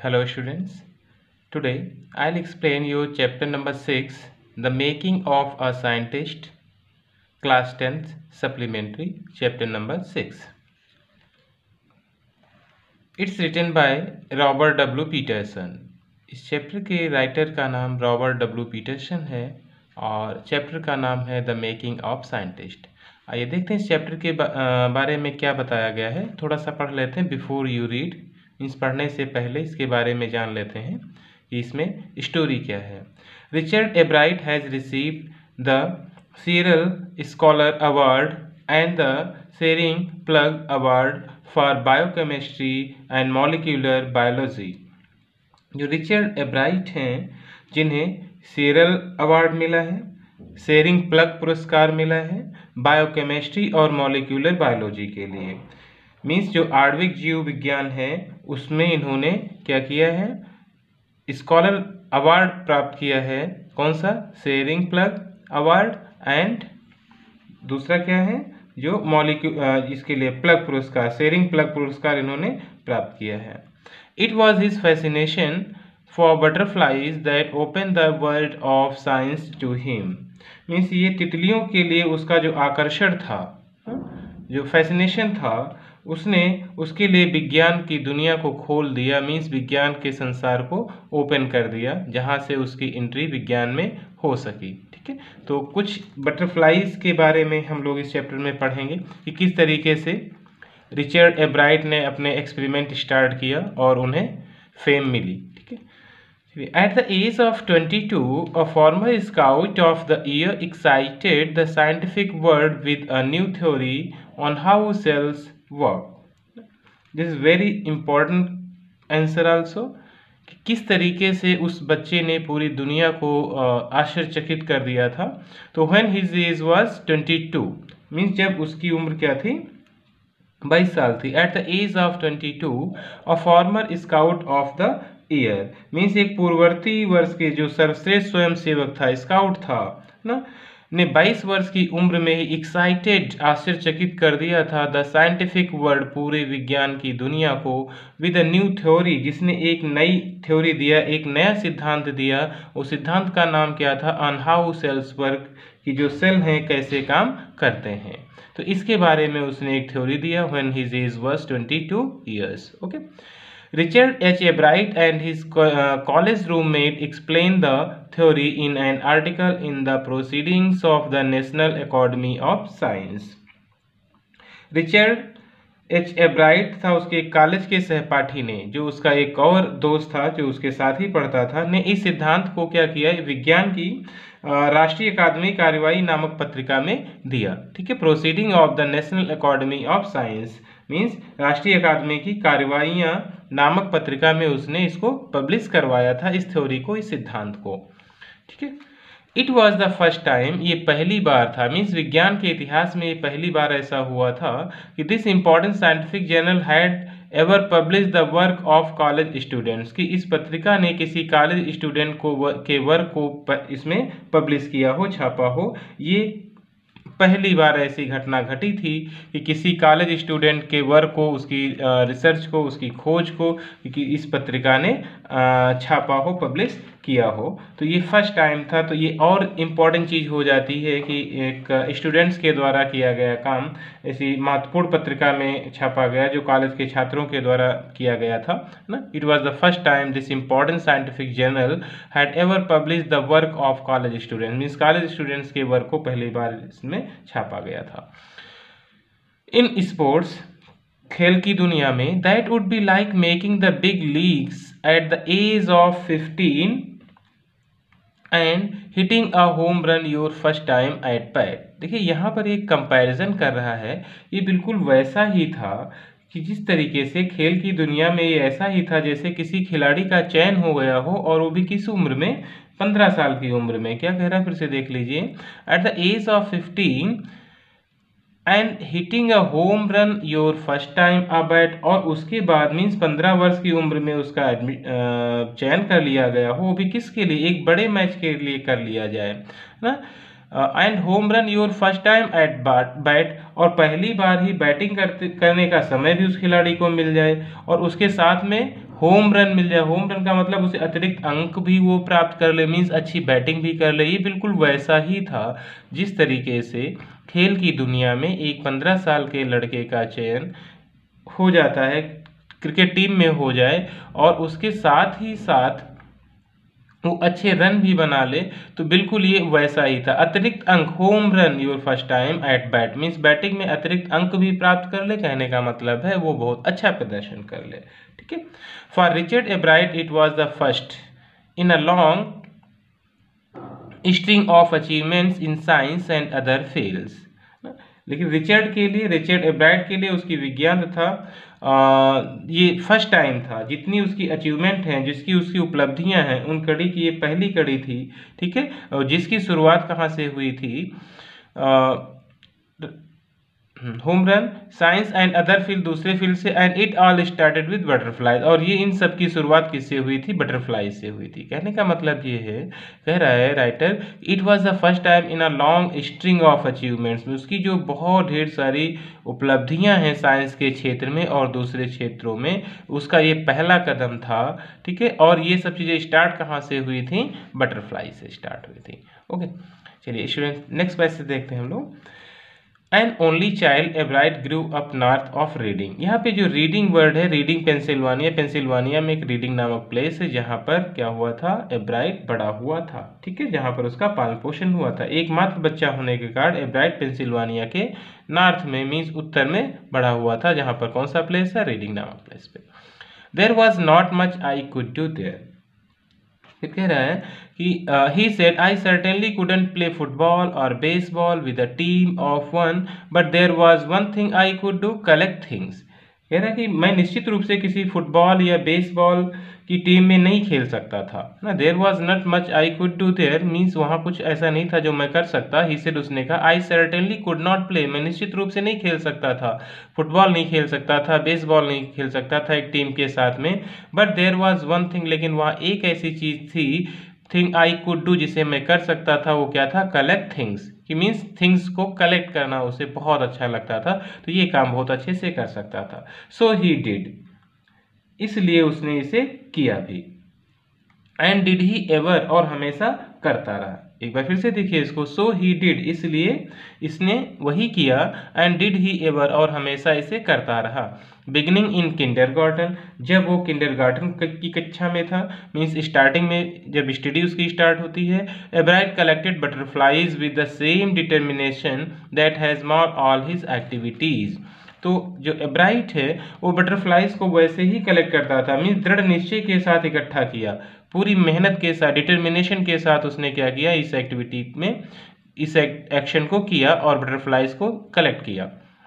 Hello students. Today I'll explain you chapter number 6, The Making of a Scientist, class 10th supplementary, chapter number 6. It's written by Robert W. Peterson. इस chapter के writer का नाम Robert W Peterson है और chapter का नाम है the making of scientist. आइए देखते हैं इस चैप्टर के बारे में क्या बताया गया है। थोड़ा सा पढ़ लेते हैं बिफोर यू रीड। मीन्स पढ़ने से पहले इसके बारे में जान लेते हैं कि इसमें स्टोरी क्या है। Richard Ebright has received the Searle scholar award and the Schering Plough award for biochemistry and molecular biology. जो रिचर्ड एब्राइट हैं जिन्हें सीरल अवार्ड मिला है, शेरिंग प्लग पुरस्कार मिला है बायोकेमिस्ट्री और मॉलिक्यूलर बायोलॉजी के लिए। मीन्स जो आणविक जीव विज्ञान है उसमें इन्होंने क्या किया है, स्कॉलर अवार्ड प्राप्त किया है। कौन सा? शेरिंग प्लग अवार्ड एंड दूसरा क्या है जो इसके लिए प्लग पुरस्कार, शेरिंग प्लग पुरस्कार इन्होंने प्राप्त किया है। It was his fascination for butterflies that opened the world of science to him. Means ये तितलियों के लिए उसका जो आकर्षण था, जो फैसिनेशन था, उसके लिए विज्ञान की दुनिया को खोल दिया। मीन्स विज्ञान के संसार को ओपन कर दिया जहाँ से उसकी एंट्री विज्ञान में हो सकी। ठीक है, तो कुछ बटरफ्लाइज के बारे में हम लोग इस चैप्टर में पढ़ेंगे कि किस तरीके से रिचर्ड एब्राइट ने अपने एक्सपेरिमेंट स्टार्ट किया और उन्हें फेम मिली। ठीक है, at the age of 22 a former scout of the year excited the scientific world with a new theory on how cells work. This is very important answer also, कि किस तरीके से उस बच्चे ने पूरी दुनिया को आश्चर्यचकित कर दिया था। तो when his age was 22 means जब उसकी उम्र क्या थी, 22 साल थी। At the age of 22 a former scout of the year means एक पूर्ववर्ती वर्ष के जो सर्वश्रेष्ठ स्वयं सेवक था, स्काउट था ना, ने 22 वर्ष की उम्र में ही एक्साइटेड, आश्चर्यचकित कर दिया था द साइंटिफिक वर्ल्ड, पूरे विज्ञान की दुनिया को, विद अ न्यू थ्योरी, जिसने एक नई थ्योरी दिया, एक नया सिद्धांत दिया। उस सिद्धांत का नाम क्या था? ऑन हाउ सेल्स वर्क, कि जो सेल हैं कैसे काम करते हैं। तो इसके बारे में उसने एक थ्योरी दिया when his age was 22 years. Okay, Richard H. Ebright and his college roommate explained the theory in an article in the Proceedings of the National Academy of Science. Richard H Ebright था, उसके college के सहपाठी ने, जो उसका एक और दोस्त था जो उसके साथ ही पढ़ता था, ने इस सिद्धांत को क्या किया, विज्ञान की राष्ट्रीय अकादमी कार्यवाही नामक पत्रिका में दिया। ठीक है, proceeding of the national academy of science means राष्ट्रीय अकादमी की कार्यवाहियां नामक पत्रिका में उसने इसको पब्लिश करवाया था, इस थ्योरी को, इस सिद्धांत को। ठीक है, it was the first time, ये पहली बार था, मीन्स विज्ञान के इतिहास में ये पहली बार ऐसा हुआ था कि this important scientific journal had ever publish the work of college students, कि इस पत्रिका ने किसी कॉलेज स्टूडेंट के वर्क को इसमें पब्लिश किया हो, छापा हो। ये पहली बार ऐसी घटना घटी थी कि किसी कॉलेज स्टूडेंट के वर्क को, उसकी रिसर्च को, उसकी खोज को कि इस पत्रिका ने छापा हो, पब्लिश किया हो। तो ये फर्स्ट टाइम था। तो ये और इम्पॉर्टेंट चीज़ हो जाती है कि एक स्टूडेंट्स के द्वारा किया गया काम ऐसी महत्वपूर्ण पत्रिका में छापा गया जो कॉलेज के छात्रों के द्वारा किया गया था ना। It was the first time this important scientific journal had ever publish the work of college students, means college students के वर्क को पहली बार इसमें छापा गया था। इन स्पोर्ट्स, खेल की दुनिया में, that would be like making the big leagues at the age of 15 and hitting a home run your first time at bat. देखिए यहाँ पर एक कंपैरिजन कर रहा है, ये बिल्कुल वैसा ही था कि जिस तरीके से खेल की दुनिया में ये ऐसा ही था जैसे किसी खिलाड़ी का चयन हो गया हो, और वो भी किस उम्र में? 15 साल की उम्र में। क्या कह रहा है फिर से देख लीजिए, at the age of 15 and hitting a home run your first time a bat, और उसके बाद मीन्स 15 वर्ष की उम्र में उसका चयन कर लिया गया हो, वो भी किसके लिए? एक बड़े मैच के लिए कर लिया जाए ना। And home run your first time at bat, और पहली बार ही बैटिंग करने का समय भी उस खिलाड़ी को मिल जाए, और उसके साथ में होम रन मिल जाए। होम रन का मतलब उसे अतिरिक्त अंक भी वो प्राप्त कर ले, मीन्स अच्छी बैटिंग भी कर ले। ये बिल्कुल वैसा ही था जिस तरीके से खेल की दुनिया में एक 15 साल के लड़के का चयन हो जाता है, क्रिकेट टीम में हो जाए, और उसके साथ ही साथ वो अच्छे रन भी बना ले, तो बिल्कुल ये वैसा ही था। अतिरिक्त अंक, home run your first time at bat, means batting में अतिरिक्त अंक भी प्राप्त कर ले, कहने का मतलब है वो बहुत अच्छा प्रदर्शन कर ले। ठीक है। For Richard Ebright it was the first in a long string of achievements in science and other fields. लेकिन रिचर्ड एब्राइट के लिए उसकी विज्ञान तथा ये फर्स्ट टाइम था। जितनी उसकी अचीवमेंट हैं, जिसकी उसकी उपलब्धियां हैं, उन कड़ी की ये पहली कड़ी थी। ठीक है। और जिसकी शुरुआत कहाँ से हुई थी? Home run, science and other field, दूसरे फील्ड से, and it all started with butterflies, और ये इन सब की शुरुआत किससे हुई थी? बटरफ्लाई से हुई थी। कहने का मतलब ये है, कह रहा है writer, it was the first time in a long string of achievements, उसकी जो बहुत ढेर सारी उपलब्धियां हैं साइंस के क्षेत्र में और दूसरे क्षेत्रों में, उसका ये पहला कदम था। ठीक है। और ये सब चीज़ें स्टार्ट कहाँ से हुई थी? बटरफ्लाई से स्टार्ट हुई थी। ओके, चलिए स्टूडेंट नेक्स्ट पेज से देखते हैं हम लोग। An only child Ebright grew up north of Reading. यहाँ पे जो रीडिंग वर्ड है, रीडिंग पेंसिल्वानिया, पेंसिल्वानिया में एक रीडिंग नामक प्लेस है जहाँ पर क्या हुआ था? एब्राइट बड़ा हुआ था। ठीक है। जहाँ पर उसका पालन पोषण हुआ था। एकमात्र बच्चा होने के कारण एब्राइट पेंसिल्वानिया के नॉर्थ में, मीन्स उत्तर में बड़ा हुआ था। जहाँ पर कौन सा प्लेस है? रीडिंग नामक प्लेस पे। There was not much I could do there. फिर कह रहा है कि he said I certainly couldn't play football or baseball with a team of one, but there was one thing I could do, collect things। कह रहा है कि मैं निश्चित रूप से किसी फुटबॉल या बेसबॉल की टीम में नहीं खेल सकता था ना। There was not much I could do there, means वहाँ कुछ ऐसा नहीं था जो मैं कर सकता। ही सेड, उसने कहा, I certainly could not play, मैं निश्चित रूप से नहीं खेल सकता था, फुटबॉल नहीं खेल सकता था, बेसबॉल नहीं खेल सकता था एक टीम के साथ में। But there was one thing, लेकिन वहाँ एक ऐसी चीज़ थी, थिंग आई कुड डू, जिसे मैं कर सकता था। वो क्या था? कलेक्ट थिंग्स, कि मीन्स थिंग्स को कलेक्ट करना उसे बहुत अच्छा लगता था, तो ये काम बहुत अच्छे से कर सकता था। सो ही डिड, इसलिए उसने इसे किया भी। एंड डिड ही एवर, और हमेशा करता रहा। एक बार फिर से देखिए इसको, सो ही डिड, इसलिए इसने वही किया, एंड डिड ही एवर, और हमेशा इसे करता रहा। बिगिनिंग इन किंडरगार्टन, जब वो किंडरगार्टन की कक्षा में था, मीन्स स्टार्टिंग में जब स्टडी उसकी स्टार्ट होती है। Ebright collected butterflies with the same determination that has marked all his activities. तो जो एब्राइट है वो बटरफ्लाईज को वैसे ही कलेक्ट करता था, मीन्स दृढ़ निश्चय के साथ इकट्ठा किया, पूरी मेहनत के साथ, डिटर्मिनेशन के साथ उसने क्या किया? इस एक्टिविटी में, इस एक्शन को किया और बटरफ्लाईज को कलेक्ट किया।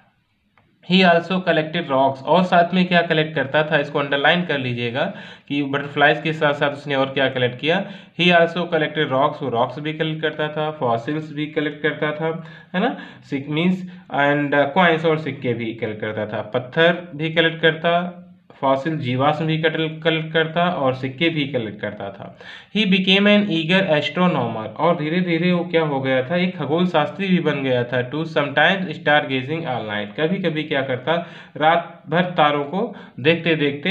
ही आल्सो कलेक्टेड रॉक्स, और साथ में क्या कलेक्ट करता था? इसको अंडरलाइन कर लीजिएगा कि बटरफ्लाईज के साथ साथ उसने और क्या कलेक्ट किया। ही आल्सो कलेक्टेड रॉक्स, वो रॉक्स भी कलेक्ट करता था, फॉसिल्स भी कलेक्ट करता था, है ना, मीन्स एंड कॉइन्स, और सिक्के भी कलेक्ट करता था। पत्थर भी कलेक्ट करता, फॉसिल जीवाश्म भी कलेक्ट करता, और सिक्के भी कलेक्ट करता था। He became an eager astronomer, और धीरे धीरे वो क्या हो गया था? एक खगोल शास्त्री भी बन गया था। Too sometimes stargazing all night, कभी कभी क्या करता? रात भर तारों को देखते देखते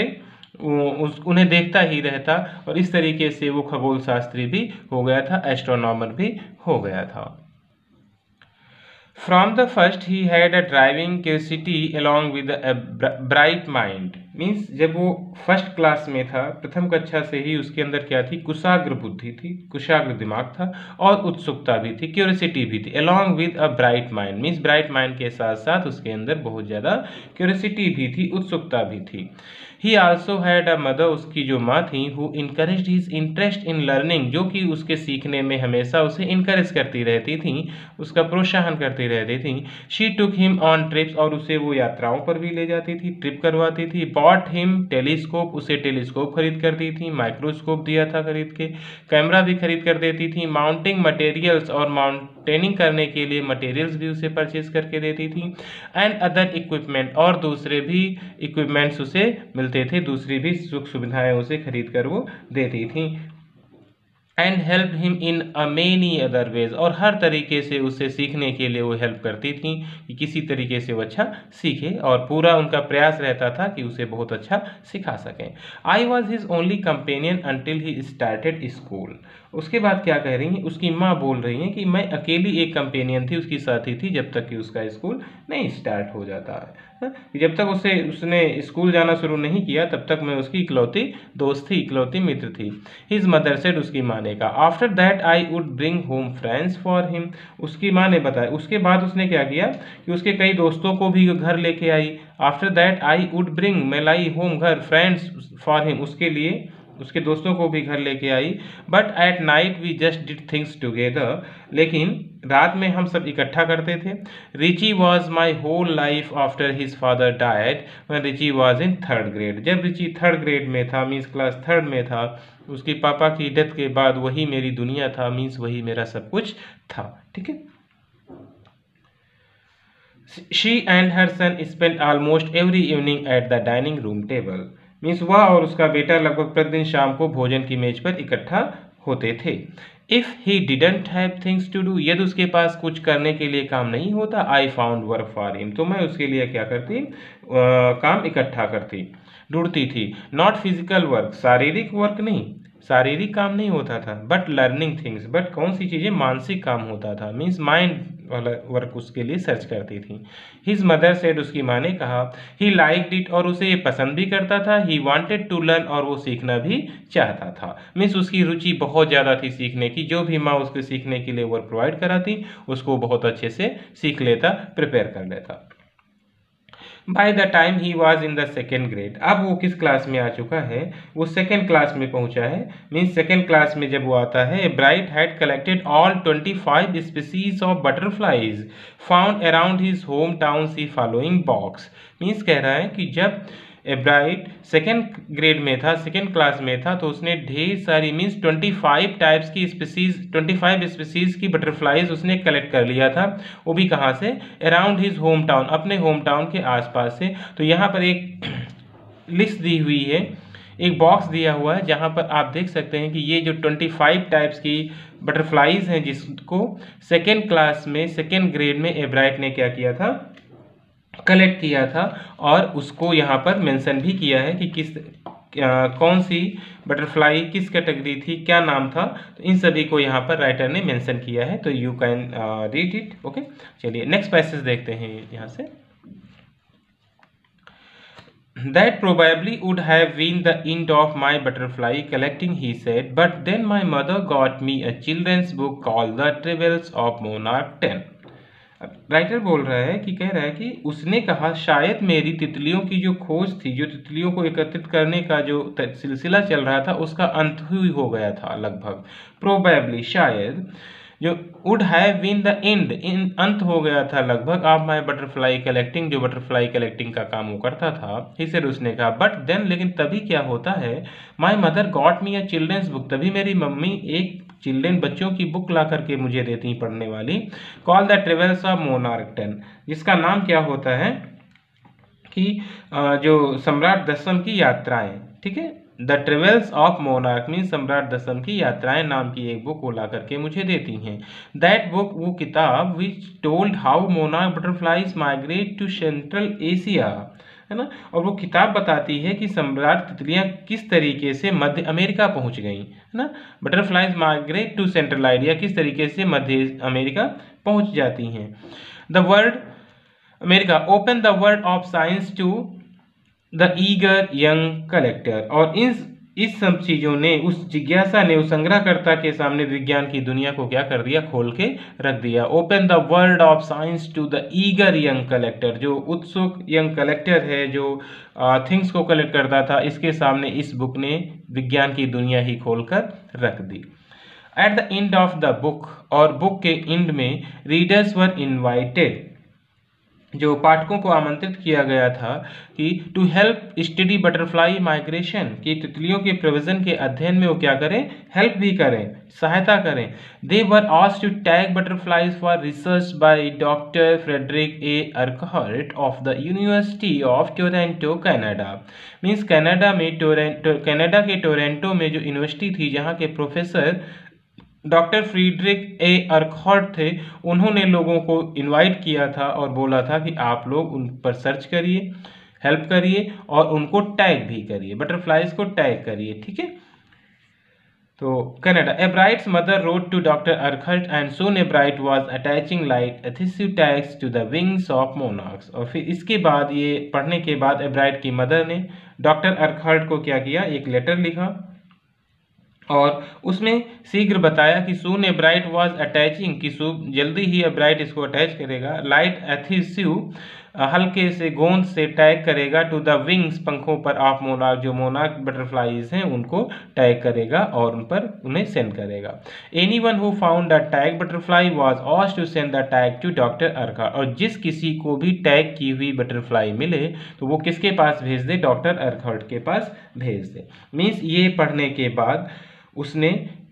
उन्हें देखता ही रहता, और इस तरीके से वो खगोल शास्त्री भी हो गया था, एस्ट्रोनॉमर भी हो गया था। From the first he had a driving curiosity along with a bright mind, means जब वो फर्स्ट क्लास में था, प्रथम कक्षा से ही उसके अंदर क्या थी? कुशाग्र बुद्धि थी, कुशाग्र दिमाग था, और उत्सुकता भी थी, क्यूरियोसिटी भी थी। along with a bright mind, means bright mind के साथ साथ उसके अंदर बहुत ज़्यादा क्यूरियोसिटी भी थी, उत्सुकता भी थी। He also had a mother, उसकी जो माँ थी, who encouraged his interest in learning, जो कि उसके सीखने में हमेशा उसे इनकरेज करती रहती थी, उसका प्रोत्साहन करती रहती थी। She took him on trips, और उसे वो यात्राओं पर भी ले जाती थी, ट्रिप करवाती थी। बॉट हिम टेलीस्कोप, उसे टेलीस्कोप खरीद कर दी थी, माइक्रोस्कोप दिया था खरीद के, कैमरा भी खरीद कर देती थी। माउंटिंग मटेरियल्स, और माउंटेनिंग करने के लिए मटेरियल्स भी उसे परचेज करके देती थी। एंड अदर इक्विपमेंट, और दूसरे भी इक्विपमेंट्स उसे मिलते थे, दूसरी भी सुख सुविधाएं उसे खरीद कर वो देती थी। And help him in many other ways, और हर तरीके से उसे सीखने के लिए वो हेल्प करती थी कि किसी तरीके से वो अच्छा सीखे, और पूरा उनका प्रयास रहता था कि उसे बहुत अच्छा सिखा सकें। I was his only companion until he started school. उसके बाद क्या कह रही हैं, उसकी माँ बोल रही हैं कि मैं अकेली एक कंपेनियन थी, उसकी साथी थी, जब तक कि उसका स्कूल नहीं स्टार्ट हो जाता है। जब तक उसने स्कूल जाना शुरू नहीं किया तब तक मैं उसकी इकलौती दोस्त थी, इकलौती मित्र थी। हिज मदर सेड, उसकी माँ ने कहा। After that I would bring home friends for him. उसकी माँ ने बताया उसके बाद उसने क्या किया कि उसके कई दोस्तों को भी घर लेके आई। After that I would bring, मैं लाई होम घर, फ्रेंड्स फॉर हिम, उसके लिए उसके दोस्तों को भी घर लेके आई। But at night we just did things together, लेकिन रात में हम सब इकट्ठा करते थे। Richie was my whole life after his father died when Richie was in third grade. जब रिची थर्ड ग्रेड में था, मीन्स क्लास थर्ड में था, उसके पापा की डेथ के बाद वही मेरी दुनिया था, मीन्स वही मेरा सब कुछ था। ठीक है। She and her son spent almost every evening at the dining room table. Means वह और उसका बेटा लगभग प्रतिदिन शाम को भोजन की मेज पर इकट्ठा होते थे। If he didn't have things to do, यदि उसके पास कुछ करने के लिए काम नहीं होता, I found work for him, तो मैं उसके लिए क्या करती, काम इकट्ठा करती, ढूंढती थी। नॉट फिजिकल वर्क, शारीरिक वर्क नहीं, शारीरिक काम नहीं होता था, बट लर्निंग थिंग्स, बट कौन सी चीज़ें, मानसिक काम होता था, मीन्स माइंड वाला वर्क उसके लिए सर्च करती थी। हिज मदर सेड, उसकी माँ ने कहा। ही लाइक्ड इट, और उसे ये पसंद भी करता था। ही वांटेड टू लर्न, और वो सीखना भी चाहता था। मीन्स उसकी रुचि बहुत ज़्यादा थी सीखने की, जो भी माँ उसके सीखने के लिए वर्क प्रोवाइड कराती उसको बहुत अच्छे से सीख लेता, प्रिपेयर कर लेता। By the time he was in the second grade, अब वो किस क्लास में आ चुका है, वो सेकेंड क्लास में पहुंचा है। मीन्स सेकेंड क्लास में जब वो आता है, Bright had collected all 25 species of butterflies found around his home town see following box. Means कह रहा है कि जब ब्राइट सेकेंड ग्रेड में था, सेकेंड क्लास में था, तो उसने ढेर सारी, मीन्स 25 टाइप्स की स्पीसीज, 25 स्पीसीज की बटरफ्लाइज उसने कलेक्ट कर लिया था। वो भी कहाँ से, अराउंड हिज होम टाउन, अपने होम टाउन के आसपास से। तो यहाँ पर एक लिस्ट दी हुई है, एक बॉक्स दिया हुआ है, जहाँ पर आप देख सकते हैं कि ये जो 25 टाइप्स की बटरफ्लाइज हैं, जिसको सेकेंड क्लास में, सेकेंड ग्रेड में एब्राइट ने क्या किया था, कलेक्ट किया था, और उसको यहाँ पर मेंशन भी किया है कि कौन सी बटरफ्लाई किस कैटेगरी थी, क्या नाम था। तो इन सभी को यहाँ पर राइटर ने मेंशन किया है, तो you can read it. Okay, चलिए नेक्स्ट पैसेज देखते हैं यहाँ से। That probably would have been the end of my butterfly collecting, he said, but then my mother got me a children's book called The Travels of Monarch 10. Writer बोल रहा है कि कह रहा है कि उसने कहा शायद मेरी तितलियों की जो खोज थी, जो तितलियों को एकत्रित करने का जो सिलसिला चल रहा था, उसका अंत ही हो गया था लगभग। प्रोबेबली, शायद, जो would have been the end, अंत हो गया था लगभग, ऑफ माई बटरफ्लाई कलेक्टिंग, जो बटरफ्लाई कलेक्टिंग का काम वो करता था। इसे उसने कहा, बट देन, लेकिन तभी क्या होता है, my mother got me a children's book, तभी मेरी मम्मी एक चिल्ड्रन, बच्चों की बुक ला करके मुझे देती पढ़ने वाली, call the travels of monarch 10, जिसका नाम क्या होता है कि जो सम्राट दशम की यात्राएं। ठीक है, the travels of monarch mean सम्राट दशम की यात्राएं नाम की एक बुक वो ला करके मुझे देती हैं। दैट बुक, वो किताब, which told how monarch butterflies migrate to central Asia, है ना, और वो किताब बताती है कि सम्राट तितलियां किस तरीके से मध्य अमेरिका पहुंच गई, है ना, butterflies migrate to central idea, किस तरीके से मध्य अमेरिका पहुंच जाती हैं। The world America open the world of science to the eager young collector, और इस सब चीज़ों ने, उस जिज्ञासा ने, उस संग्रहकर्ता के सामने विज्ञान की दुनिया को क्या कर दिया, खोल के रख दिया। Open the world of science to the eager young collector, जो उत्सुक यंग कलेक्टर है, जो थिंग्स को कलेक्ट करता था, इसके सामने इस बुक ने विज्ञान की दुनिया ही खोल कर रख दी। At the end of the book, और बुक के एंड में, रीडर्स वर इन्वाइटेड, जो पाठकों को आमंत्रित किया गया था कि to help study butterfly migration, कि तितलियों के प्रव्रजन के अध्ययन में वो क्या करें, हेल्प भी करें, सहायता करें। They were asked to tag butterflies for research by doctor Frederick A Urquhart of the university of Toronto Canada. मीन्स कनाडा में कनाडा के टोरंटो में जो यूनिवर्सिटी थी जहाँ के professor doctor Frederick A Urquhart थे, उन्होंने लोगों को इनवाइट किया था और बोला था कि आप लोग उन पर सर्च करिए, हेल्प करिए और उनको टैग भी करिए, बटरफ्लाइज को टैग करिए। ठीक है, तो Canada, Ebright's mother wrote to doctor Urquhart and soon Ebright was attaching light adhesive tags to the wings of monarchs. और फिर इसके बाद, ये पढ़ने के बाद एब्राइट की मदर ने डॉक्टर अर्कहर्ट को क्या किया, एक लेटर लिखा और उसमें शीघ्र बताया कि सून एब्राइट वाज अटैचिंग, कि जल्दी ही एब्राइट इसको अटैच करेगा, लाइट एडहेसिव हल्के से गोंद से टैग करेगा टू द विंग्स, पंखों पर ऑफ मोनार्क, जो मोनार्क बटरफ्लाइज हैं उनको टैग करेगा और उन पर उन्हें सेंड करेगा। Anyone who found the tag butterfly was asked to send the tag to doctor Urquhart. और जिस किसी को भी टैग की हुई बटरफ्लाई मिले तो वो किसके पास भेज दे, डॉक्टर अर्कहर्ट के पास भेज दे। मीन्स ये पढ़ने के बाद उसने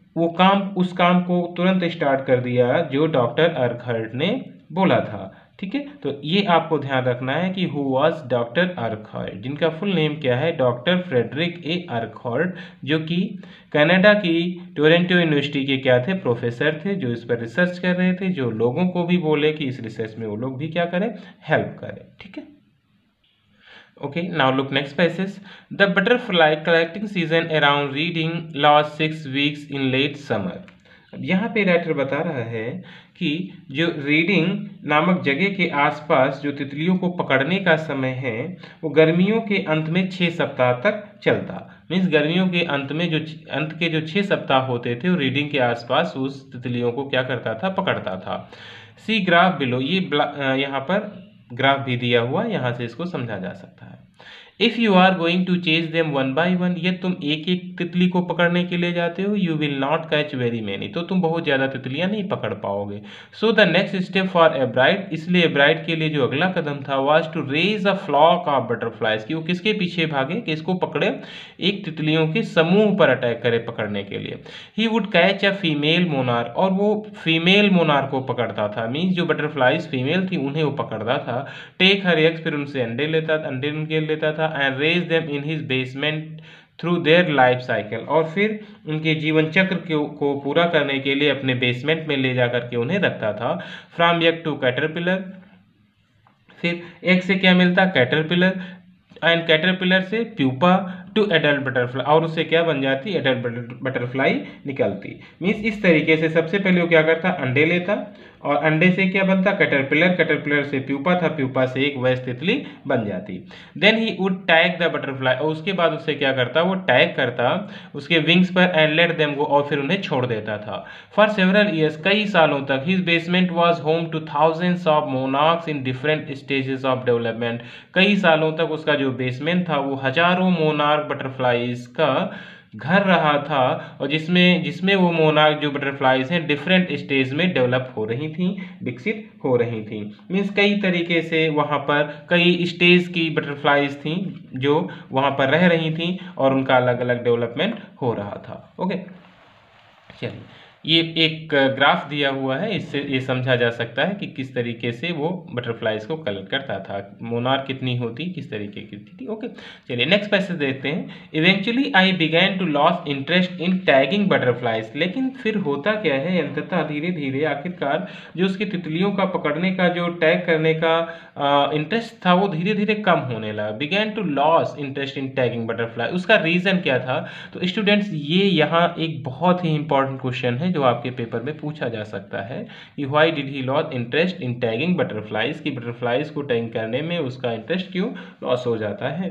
उस काम को तुरंत स्टार्ट कर दिया जो डॉक्टर अर्कहर्ट ने बोला था। ठीक है, तो ये आपको ध्यान रखना है कि हु वाज डॉक्टर अर्कहर्ट, जिनका फुल नेम क्या है, डॉक्टर फ्रेडरिक ए अर्कहर्ट, जो कि कनाडा की टोरंटो यूनिवर्सिटी के क्या थे, प्रोफेसर थे, जो इस पर रिसर्च कर रहे थे, जो लोगों को भी बोले कि इस रिसर्च में वो लोग भी क्या करें, हेल्प करें। ठीक है, okay, now look next passage. The butterfly collecting season around reading lasts 6 weeks in late summer. अब यहाँ पे राइटर बता रहा है कि जो रीडिंग नामक जगह के आसपास जो तितलियों को पकड़ने का समय है वो गर्मियों के अंत में 6 सप्ताह तक चलता। मीन्स गर्मियों के अंत में जो 6 सप्ताह होते थे वो रीडिंग के आसपास उस तितलियों को क्या करता था, पकड़ता था। सी ग्राफ बिलो, ये यहाँ पर ग्राफ भी दिया हुआ, यहाँ से इसको समझा जा सकता है। If you are going to chase them one by one, यदि तुम एक एक तितली को पकड़ने के लिए जाते हो, you will not catch very many, तो तुम बहुत ज्यादा तितलियां नहीं पकड़ पाओगे। So the next step for Ebright, इसलिए एब्राइट के लिए जो अगला कदम था was to raise a flock of butterflies, कि वो किसके पीछे भागे, कि इसको पकड़े, एक तितलियों के समूह पर अटैक करे पकड़ने के लिए। He would catch a female monarch, और वो फीमेल मोनार्क को पकड़ता था, मीन्स जो बटरफ्लाइज फीमेल थी उन्हें वो पकड़ता था। टेक हर एग्स, फिर उनसे अंडे निकाल लेता था, and raise them in his basement through their life cycle, और फिर उनके जीवन चक्र को पूरा करने के लिए अपने बेसमेंट में ले जाकर के उन्हें रखता था। फ्रॉम एग टू कैटरपिलर, फिर एग से क्या मिलता, कैटरपिलर, एंड कैटरपिलर से प्यूपा टू एडल्ट बटरफ्लाई, और उससे क्या बन जाती, एडल्ट बटरफ्लाई निकलती। मीन्स इस तरीके से सबसे पहले वो क्या करता, अंडे लेता, और अंडे से क्या बनता, कैटरपिलर, कैटरपिलर से प्यूपा था, प्यूपा से एक वयस्क तितली बन जाती। Then he would tag the butterfly, और उसके बाद उससे क्या करता, वो टैग करता उसके विंग्स पर, एंड लेट देम गो, और फिर उन्हें छोड़ देता था। फॉर सेवरल ईयर्स, कई सालों तक, his basement was home to thousands of monarchs in different stages of development, कई सालों तक उसका जो बेसमेंट था वो हजारों मोनार्क बटरफ्लाइज का घर रहा था, और जिसमें वो मोनार्क जो बटरफ्लाइज हैं डिफरेंट स्टेज में डेवलप हो रही थी, विकसित हो रही थी। मीन्स कई तरीके से वहाँ पर कई स्टेज की बटरफ्लाइज थी जो वहाँ पर रह रही थी और उनका अलग अलग डेवलपमेंट हो रहा था। ओके, चलिए, ये एक ग्राफ दिया हुआ है, इससे ये समझा जा सकता है कि किस तरीके से वो बटरफ्लाइज को कलेक्ट करता था, मोनार्क कितनी होती, किस तरीके की थी। ओके, चलिए नेक्स्ट पैसेज देखते हैं। Eventually I began to lose interest in tagging butterflies, लेकिन फिर होता क्या है, अंततः धीरे धीरे आखिरकार जो उसकी तितलियों का पकड़ने का जो टैग करने का इंटरेस्ट था वो धीरे धीरे कम होने लगा। Began to lose interest in tagging butterfly, उसका रीजन क्या था। तो स्टूडेंट्स, ये यहाँ एक बहुत ही इंपॉर्टेंट क्वेश्चन है जो आपके पेपर में पूछा जा सकता है कि why did he lose interest in tagging butterflies, की बटरफ्लाइज को टैग करने में उसका इंटरेस्ट क्यों लॉस हो जाता है।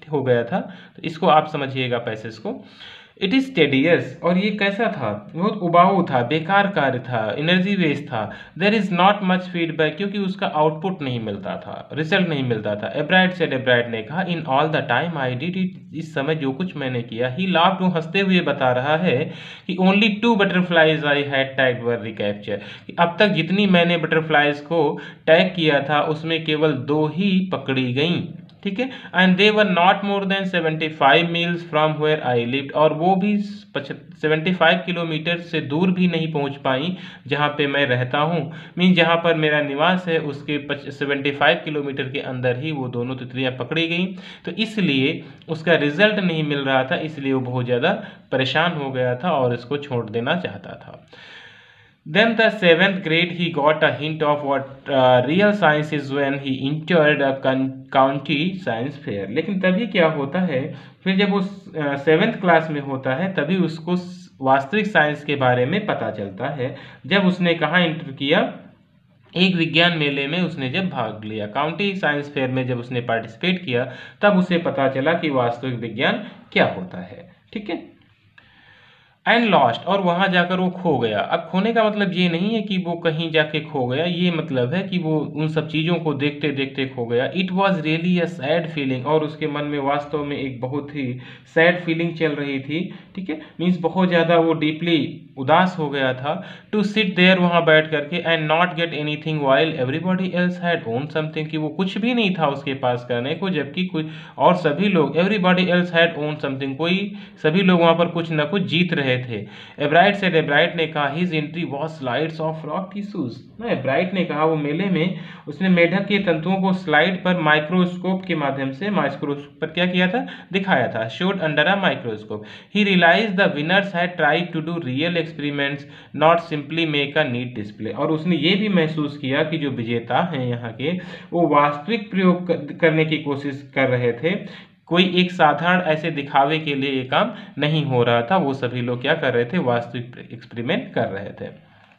हो गया था। तो इसको आप समझिएगा पैसेज को। इट इज़ टेडियस, और ये कैसा था, बहुत उबाऊ था, बेकार कार्य था, एनर्जी वेस्ट था। There is not much feedback, क्योंकि उसका आउटपुट नहीं मिलता था, रिजल्ट नहीं मिलता था। एब्राइट सेड, एब्राइट ने कहा, in all the time I did it, इस समय जो कुछ मैंने किया। ही लाफ्ड, वो हंसते हुए बता रहा है कि only 2 butterflies I had tagged were recapture, कि अब तक जितनी मैंने बटरफ्लाइज को टैग किया था उसमें केवल 2 ही पकड़ी गईं, ठीक है। And they were not more than 75 miles from where I lived, और वो भी 75 किलोमीटर से दूर भी नहीं पहुंच पाई जहां पे मैं रहता हूं। मीन जहां पर मेरा निवास है उसके 75 किलोमीटर के अंदर ही वो दोनों तितलियां पकड़ी गई। तो इसलिए उसका रिजल्ट नहीं मिल रहा था, इसलिए वो बहुत ज़्यादा परेशान हो गया था और इसको छोड़ देना चाहता था। Then the 7th grade he got a hint of what real science is when he entered a county science fair। लेकिन तभी क्या होता है, फिर जब वो 7th क्लास में होता है तभी उसको वास्तविक साइंस के बारे में पता चलता है। जब उसने कहाँ इंटर किया, एक विज्ञान मेले में उसने जब भाग लिया, काउंटी साइंस फेयर में जब उसने पार्टिसिपेट किया, तब उसे पता चला कि वास्तविक विज्ञान क्या होता है, ठीक है। एंड लॉस्ट, और वहां जाकर वो खो गया। अब खोने का मतलब ये नहीं है कि वो कहीं जाके खो गया, ये मतलब है कि वो उन सब चीज़ों को देखते देखते खो गया। It was really a sad feeling, और उसके मन में वास्तव में एक बहुत ही सैड फीलिंग चल रही थी, ठीक है। मीन्स बहुत ज़्यादा वो डीपली उदास हो गया था। टू सिट देयर, वहाँ बैठ करके, and not get anything while everybody else had won something, कि वो कुछ भी नहीं था उसके पास करने को, जबकि कुछ और सभी लोग, everybody else had won something, कोई सभी लोग वहाँ पर कुछ ना कुछ जीत रहे थे। एब्राइट सेड, एब्राइट ने कहा, his entry was slides of rock tissues. Ebright ने कहा वो मेले में उसने मेढक के तंतुओं को स्लाइड पर माइक्रोस्कोप के माध्यम से, माइक्रोस्कोप पर क्या किया था, दिखाया था, showed under a microscope. He realize the winners had tried to do real experiments, not simply make a neat display. और उसने ये भी महसूस किया कि जो विजेता हैं यहाँ के, वो वास्तविक प्रयोग करने की कोशिश कर रहे थे, कोई एक साधारण ऐसे दिखावे के लिए ये काम नहीं हो रहा था। वो सभी लोग क्या कर रहे थे, वास्तविक एक्सपेरिमेंट कर रहे थे।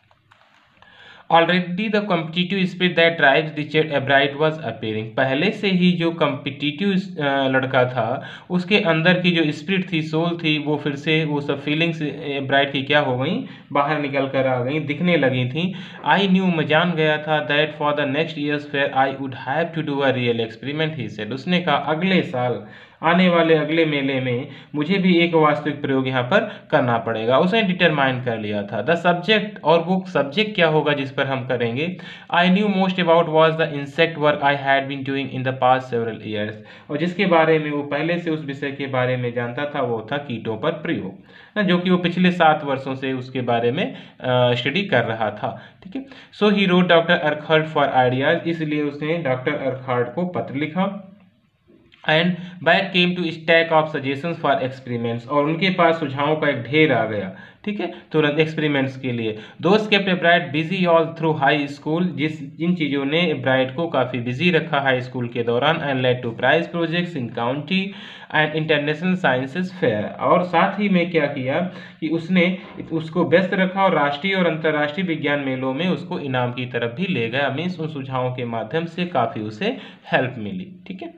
Already the competitive spirit that drives Richard Ebright was appearing, पहले से ही जो कॉम्पिटिटिव लड़का था उसके अंदर की जो स्पिरिट थी, सोल थी, वो फिर से वो सब फीलिंग्स एब्राइट की क्या हो गई, बाहर निकल कर आ गई, दिखने लगी थी। आई न्यू, मैं जान गया था, that for the next years fair I would have to do a real experiment, he said. उसने कहा अगले साल, आने वाले अगले मेले में मुझे भी एक वास्तविक प्रयोग यहाँ पर करना पड़ेगा। उसने डिटरमाइन कर लिया था। द सब्जेक्ट, और वो सब्जेक्ट क्या होगा जिस पर हम करेंगे, I knew most about was the insect work I had been doing in the past several years, और जिसके बारे में वो पहले से उस विषय के बारे में जानता था वो था कीटों पर प्रयोग, जो कि वो पिछले 7 वर्षों से उसके बारे में स्टडी कर रहा था, ठीक है। So he wrote doctor Urquhart for ideas, इसलिए उसने डॉक्टर अर्कहार्ट को पत्र लिखा। And back came to stack of suggestions for experiments, और उनके पास सुझावों का एक ढेर आ गया, ठीक है, तुरंत एक्सपेरिमेंट्स के लिए। दोस्त kept Ebright busy all through high school, जिन चीज़ों ने एब्राइट को काफ़ी बिजी रखा हाई स्कूल के दौरान। And led to prize projects in county and international sciences fair, और साथ ही में क्या किया कि उसने उसको व्यस्त रखा और राष्ट्रीय और अंतर्राष्ट्रीय विज्ञान मेलों में उसको इनाम की तरफ भी ले गया। मीन्स उन सुझावों के माध्यम से काफ़ी उसे हेल्प मिली, ठीक है।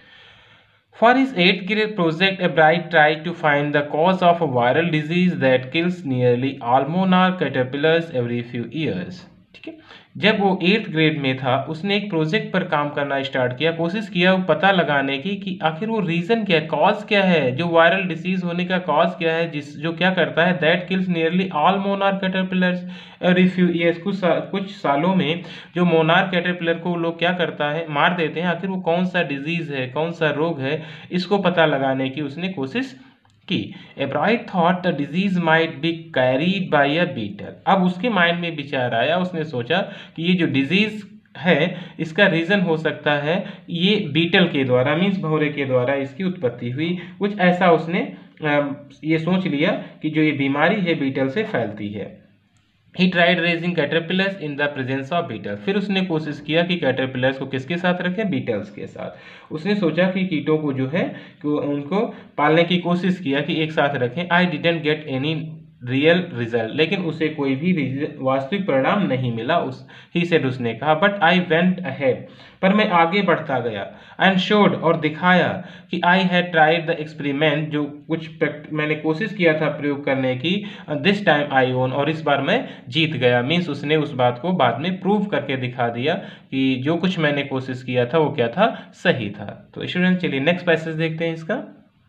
For his 8th grade project, Ebright tried to find the cause of a viral disease that kills nearly all monarch caterpillars every few years. ठीक है, जब वो 8th ग्रेड में था उसने एक प्रोजेक्ट पर काम करना स्टार्ट किया, कोशिश किया वो पता लगाने की कि आखिर वो रीज़न क्या है, कॉज क्या है, जो वायरल डिसीज होने का कॉज क्या है, जिस जो क्या करता है, that kills nearly all monarch caterpillars every few years, कुछ सालों में जो मोनार्क कैटरपिलर को लोग क्या करता है, मार देते हैं। आखिर वो कौन सा डिजीज है, कौन सा रोग है, इसको पता लगाने की उसने कोशिश की। Ebright thought the disease might be carried by a beetle, अब उसके माइंड में विचार आया, उसने सोचा कि ये जो डिजीज है इसका रीजन हो सकता है ये बीटल के द्वारा, मीन्स भौरे के द्वारा इसकी उत्पत्ति हुई, कुछ ऐसा उसने ये सोच लिया कि जो ये बीमारी है बीटल से फैलती है। He tried raising caterpillars in the presence of beetles, फिर उसने कोशिश किया कि कैटरपिलर्स को किसके साथ रखें, बीटल्स के साथ। उसने सोचा कि कीटों को जो है कि उनको पालने की कोशिश किया कि एक साथ रखें। I didn't get any real result, लेकिन उसे कोई भी वास्तविक परिणाम नहीं मिला। ही सेड, उसने कहा, बट आई वेंट अहेड, पर मैं आगे बढ़ता गया, एंड शोड, और दिखाया कि I had tried the experiment, जो कुछ मैंने कोशिश किया था प्रयोग करने की, दिस टाइम आई ओन, और इस बार मैं जीत गया। मीन्स उसने उस बात को बाद में प्रूव करके दिखा दिया कि जो कुछ मैंने कोशिश किया था वो क्या था, सही था। तो स्टूडेंट चलिए नेक्स्ट पैसेज देखते हैं इसका।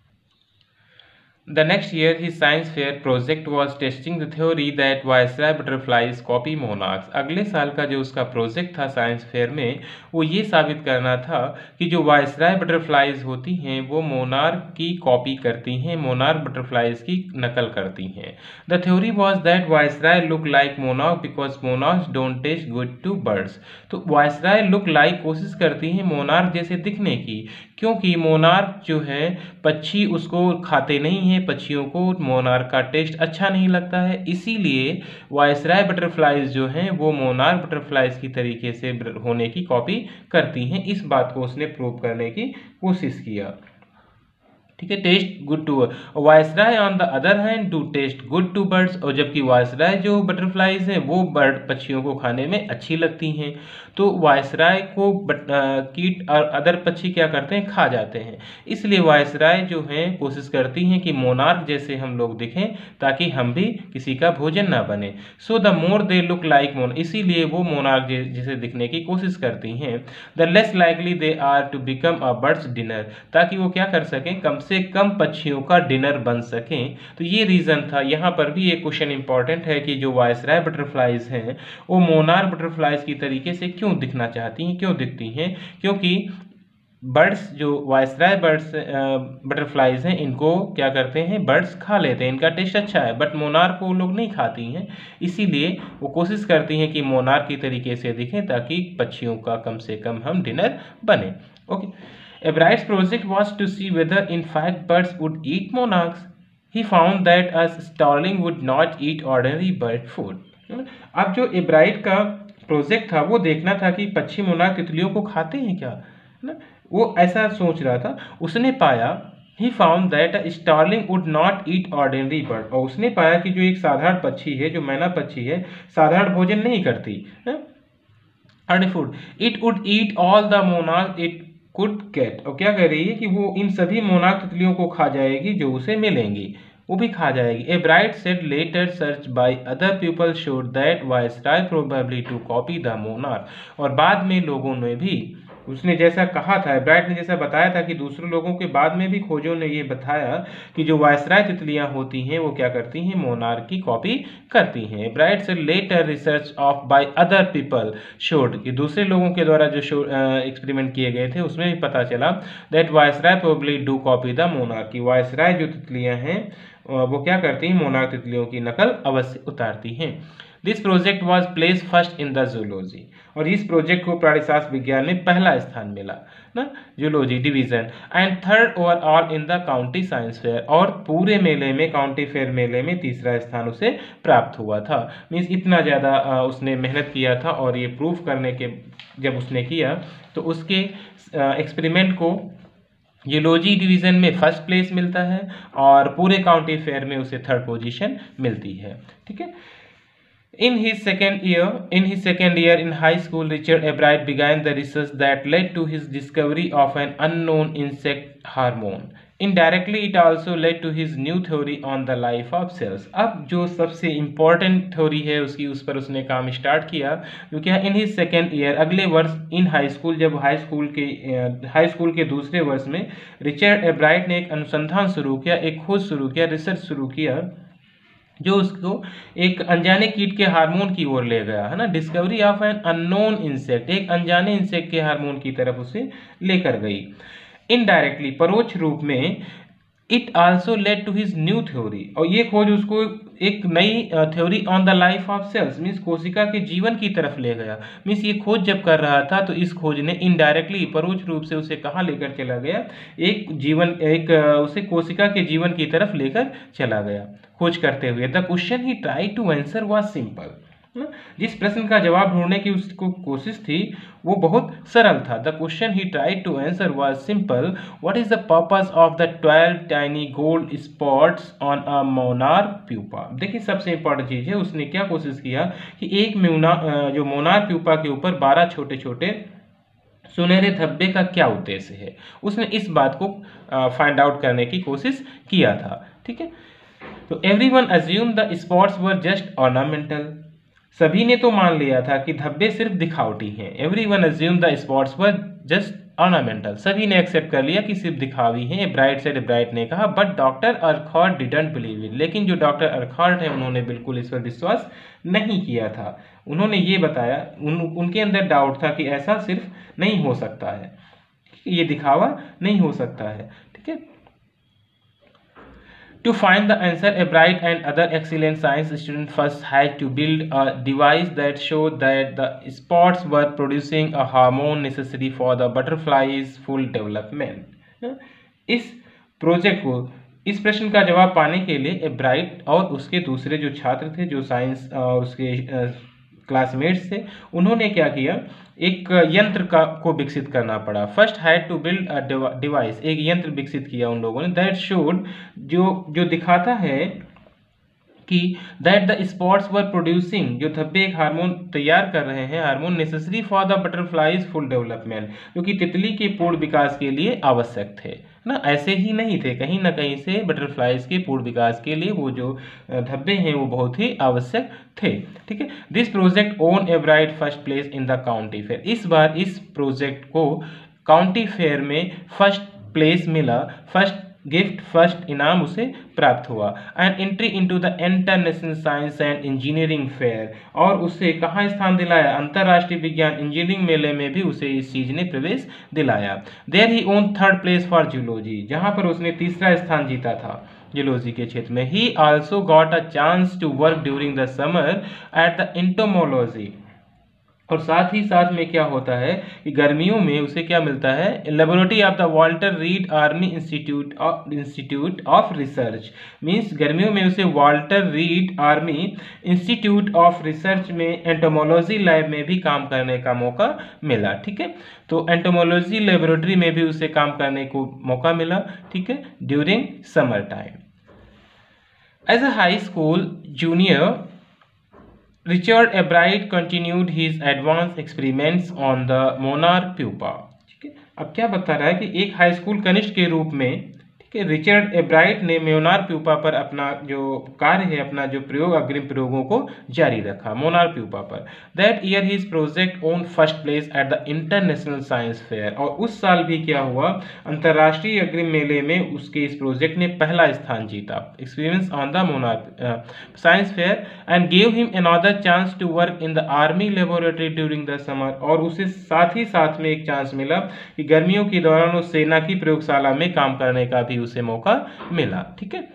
The next year, his science fair project was testing the theory that viceroy butterflies copy monarchs. अगले साल का जो उसका प्रोजेक्ट था साइंस फेयर में, वो ये साबित करना था कि जो वायसराय बटरफ्लाइज होती हैं वो मोनार्क की कॉपी करती हैं, मोनार्क बटरफ्लाइज की नकल करती हैं। The theory was that viceroy look like monarch because monarchs don't taste good to birds. तो वायसराय लुक लाइक कोशिश करती हैं मोनार्क जैसे दिखने की, क्योंकि मोनार्क जो है पक्षी उसको खाते नहीं हैं, पक्षियों को मोनार्क का टेस्ट अच्छा नहीं लगता है, इसीलिए वायसराय बटरफ्लाइज जो हैं वो मोनार्क बटरफ्लाइज की तरीके से होने की कॉपी करती हैं। इस बात को उसने प्रूव करने की कोशिश किया। ठीक है, taste good to viceroy on the other hand do taste good to birds, और जबकि वायसराय जो बटरफ्लाइज हैं वो बर्ड पक्षियों को खाने में अच्छी लगती हैं। तो वायसराय को कीट और अदर पक्षी क्या करते हैं, खा जाते हैं, इसलिए वायसराय जो हैं कोशिश करती हैं कि मोनार्क जैसे हम लोग दिखें ताकि हम भी किसी का भोजन ना बने। So the more they look like मोन, इसीलिए वो मोनार्क जैसे दिखने की कोशिश करती हैं। The less likely they are to become a bird's dinner, ताकि वो क्या कर सकें, कम से कम पक्षियों का डिनर बन सकें। तो ये रीज़न था। यहाँ पर भी एक क्वेश्चन इंपॉर्टेंट है कि जो वायसराय बटरफ्लाइज हैं वो मोनार्क बटरफ्लाइज की तरीके से क्यों दिखना चाहती हैं, क्यों दिखती हैं, क्योंकि बर्ड्स जो वायसराय बर्ड्स बटरफ्लाइज हैं इनको क्या करते हैं, बर्ड्स खा लेते हैं, इनका टेस्ट अच्छा है, बट मोनार्क को वो लोग नहीं खाती हैं, इसीलिए वो कोशिश करती हैं कि मोनार्क की तरीके से दिखें ताकि पक्षियों का कम से कम हम डिनर बने। Okay, Ebright's project was to see whether in fact birds would eat monarchs. He found that a starling would not eat ordinary bird food. अब जो एब्राइट का प्रोजेक्ट था वो देखना था कि पक्षी मोनार्क तितलियों को खाते हैं क्या, है ना, वो ऐसा सोच रहा था। उसने पाया, he found that a starling would not eat ordinary bird, और उसने पाया कि जो एक साधारण पक्षी है, जो मैना पक्षी है, साधारण भोजन नहीं करती, ordinary food. It would eat all the monarchs it could get, और क्या कह रही है कि वो इन सभी मोनार्क तितलियों को खा जाएगी जो उसे मिलेंगी, वो भी खा जाएगी। Ebright said later search by other people showed that viceroy probably to copy the monarch, और बाद में लोगों ने भी, उसने जैसा कहा था, एब्राइट ने जैसा बताया था कि दूसरे लोगों के बाद में भी खोजों ने ये बताया कि जो वायसराय तितलियां होती हैं वो क्या करती हैं, मोनार्क की कॉपी करती हैं। एब्राइट से later research of by other people showed, कि दूसरे लोगों के द्वारा जो एक्सपेरिमेंट किए गए थे उसमें भी पता चला that viceroy probably do copy the monarch, की वायसराय जो तितलियां हैं वो क्या करती हैं, मोनार्क तितलियों की नकल अवश्य उतारती हैं। This project was place first in the zoology, और इस प्रोजेक्ट को प्राणिशास्त्र विज्ञान में पहला स्थान मिला ना, zoology division, and third overall in the county science fair, और पूरे मेले में, काउंटी फेयर मेले में तीसरा स्थान उसे प्राप्त हुआ था। मीन्स इतना ज़्यादा उसने मेहनत किया था, और ये प्रूफ करने के जब उसने किया तो उसके एक्सपेरिमेंट को जूलॉजी डिवीज़न में फर्स्ट प्लेस मिलता है और पूरे काउंटी फेयर में उसे थर्ड पोजीशन मिलती है। ठीक है। In his second year in high school, Richard Ebright began the research that led to his discovery of an unknown insect hormone. Indirectly, it also led to his new theory on the life of cells. अब जो सबसे important theory है उसकी, उस पर उसने काम start किया, जो क्या, इन हिज सेकेंड ईयर, अगले वर्ष, इन हाई स्कूल, जब हाई स्कूल के दूसरे वर्ष में रिचर्ड एब्राइट ने एक अनुसंधान शुरू किया, एक खोज शुरू किया, रिसर्च शुरू किया, जो उसको एक अनजाने कीट के हार्मोन की ओर ले गया, है ना, discovery of an unknown insect, एक अनजाने इंसेक्ट के हार्मोन की तरफ उसे लेकर गई। इनडायरेक्टली, परोक्ष रूप में, it also led to his new theory, और ये खोज उसको एक नई theory on the life of cells, means कोशिका के जीवन की तरफ ले गया। मीन्स ये खोज जब कर रहा था तो इस खोज ने इनडायरेक्टली, परोक्ष रूप से उसे कहाँ लेकर चला गया, उसे कोशिका के जीवन की तरफ लेकर चला गया खोज करते हुए। The question he try to answer was simple, ना। जिस प्रश्न का जवाब ढूंढने की उसको कोशिश थी वो बहुत सरल था। The question he tried to answer was simple, what is the purpose of the 12 tiny gold spots on a monarch pupa. देखिए सबसे इंपॉर्टेंट चीज है, उसने क्या कोशिश किया कि एक जो मोनार्क प्यूपा के ऊपर 12 छोटे छोटे सुनहरे धब्बे का क्या उद्देश्य है, उसने इस बात को फाइंड आउट करने की कोशिश किया था। ठीक है, तो everyone assume the spots were just ornamental. सभी ने तो मान लिया था कि धब्बे सिर्फ दिखावटी हैं। Everyone assume the spots were just ornamental, सभी ने एक्सेप्ट कर लिया कि सिर्फ दिखावी हैं। ब्राइट सेड, ब्राइट ने कहा, but doctor Urquhart didn't believe it. लेकिन जो डॉक्टर अर्कहार्ट है उन्होंने बिल्कुल इस पर विश्वास नहीं किया था। उन्होंने ये बताया, उनके अंदर डाउट था कि ऐसा सिर्फ नहीं हो सकता है, ये दिखावा नहीं हो सकता है। ठीक है, To find the answer, a bright and other excellent science students first had to build a device that showed that the spots were producing a hormone necessary for the butterfly's full development. इस project को, इस प्रश्न का जवाब पाने के लिए a bright और उसके दूसरे जो छात्र थे, जो साइंस और उसके क्लासमेट्स थे, उन्होंने क्या किया, एक यंत्र को विकसित करना पड़ा। First had to build a device, एक यंत्र विकसित किया उन लोगों ने, दैट शोड, जो दिखाता है कि that the spots were producing, जो धब्बे एक हार्मोन तैयार कर रहे हैं, hormone necessary for the butterfly's full development, जो कि तितली के पूर्ण विकास के लिए आवश्यक थे ना। ऐसे ही नहीं थे, कहीं ना कहीं से बटरफ्लाईज के पूर्ण विकास के लिए वो जो धब्बे हैं वो बहुत ही आवश्यक थे। ठीक है, this project won Ebright first place in the county fair. इस बार इस प्रोजेक्ट को काउंटी फेयर में फर्स्ट प्लेस मिला, फर्स्ट गिफ्ट, फर्स्ट इनाम उसे प्राप्त हुआ। And entry into the international science and engineering fair, और उसे कहाँ स्थान दिलाया, अंतरराष्ट्रीय विज्ञान इंजीनियरिंग मेले में भी उसे इस चीज ने प्रवेश दिलाया। There he won third place for zoology, जहां पर उसने तीसरा स्थान जीता था जूलॉजी के क्षेत्र में। He also got a chance to work during the summer at the entomology, और साथ ही साथ में क्या होता है कि गर्मियों में उसे क्या मिलता है, laboratory of the Walter Reed Army Institute of Research. Means गर्मियों में उसे Walter Reed Army Institute of Research में एंटोमोलॉजी लैब में भी काम करने का मौका मिला। ठीक है, तो एंटोमोलॉजी लेबोरेटरी में भी उसे काम करने को मौका मिला। ठीक है, during summer time. As a high school junior, Richard Albright continued his advanced experiments on the monarch pupa। ठीक है, अब क्या बता रहा है कि एक हाई स्कूल कनिष्ठ के रूप में, ठीक है, रिचर्ड एब्राइट ने मोनार्क प्यूपा पर अपना जो कार्य है, अपना जो प्रयोग, अग्रिम प्रयोगों को जारी रखा मोनार्क प्यूपा पर। That year his project won first place at the international science fair, और उस साल भी क्या हुआ, अंतर्राष्ट्रीय अग्रिम मेले में उसके इस प्रोजेक्ट ने पहला स्थान जीता। Experience on the monarch science fair and gave him another chance to work in the army laboratory during the summer, और उसे साथ ही साथ में एक चांस मिला कि गर्मियों के दौरान उस सेना की प्रयोगशाला में काम करने का भी उसे मौका मिला। ठीक है,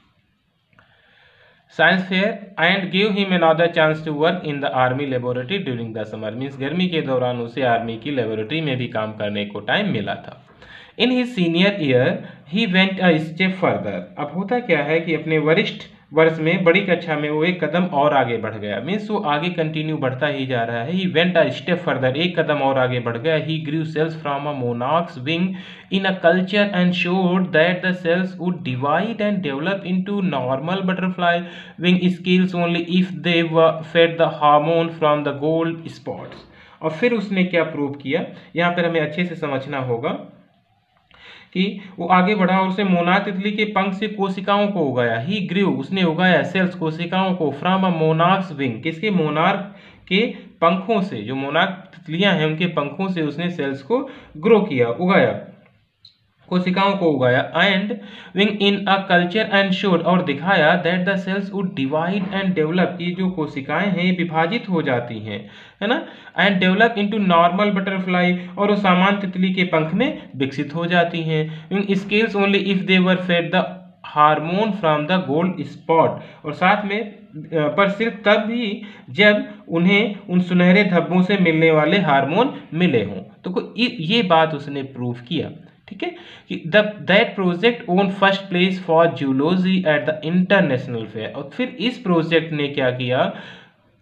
science fair and give him another chance to work in the army laboratory during the summer, means गर्मी के दौरान उसे आर्मी की लेबोरेटरी में भी काम करने को टाइम मिला था। In his senior year he went a step further. अब होता क्या है कि अपने वरिष्ठ वर्ष में, बड़ी कक्षा में वो एक कदम और आगे बढ़ गया, मीन्स वो आगे कंटिन्यू बढ़ता ही जा रहा है। He went a step further, एक कदम और आगे बढ़ गया। He grew cells from a monarch's wing in a culture and showed that the cells would divide and develop into normal butterfly wing scales only if they were fed the hormone from the gold spots. और फिर उसने क्या prove किया, यहाँ पर हमें अच्छे से समझना होगा कि वो आगे बढ़ा और उसे मोनार्क तितली के पंख से कोशिकाओं को उगाया। ही ग्रू, उसने उगाया सेल्स, कोशिकाओं को, फ्रॉम अ मोनार्क्स विंग, किसके, मोनार्क के पंखों से, जो मोनार्क तितलियां हैं उनके पंखों से उसने सेल्स को ग्रो किया, उगाया, कोशिकाओं को उगाया। And wing in a culture and showed, और दिखाया that the cells would divide and develop, की जो कोशिकाएं हैं विभाजित हो जाती हैं, है ना, and develop into normal butterfly, और वो सामान्य तितली के पंख में विकसित हो जाती हैं। Wing scales only if they were fed the hormone from the gold spot, और साथ में पर सिर्फ तब भी जब उन्हें उन सुनहरे धब्बों से मिलने वाले हार्मोन मिले हों। तो ये बात उसने प्रूव किया। ठीक है, कि that project won first place for zoology at the international fair. और फिर इस प्रोजेक्ट ने क्या किया,